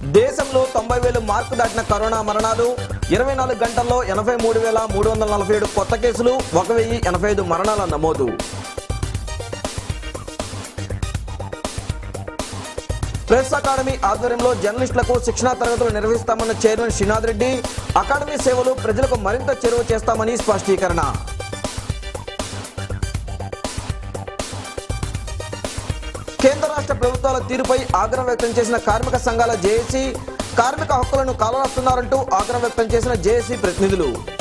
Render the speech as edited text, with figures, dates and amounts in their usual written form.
దేశంలో 90,000 మార్కు దాటిన కరోనా మరణాలు 24 గంటల్లో 83,347 కొత్త కేసులు 1,085 మరణాల నమోదు. ప్రెస్ అకాడమీ ఆధ్వర్యంలో జర్నలిస్టులకు శిక్షణా తరగతులు నిర్వహిస్తామన్న చైర్మన్ శ్రీనాథ్ రెడ్డి. అకాడమీ సేవలు ప్రజలకు మరింత చేరువ చేస్తామని స్పష్టీకరణ. కేంద్ర రాష్ట్ర ప్రభుత్వాల తీరుపై ఆగ్రహం వ్యక్తం చేసిన కార్మిక సంఘాల జేఏసీ. కార్మిక హక్కులను కాలరాస్తున్నారంటూ ఆగ్రహం వ్యక్తం చేసిన జేఏసీ ప్రతినిధులు.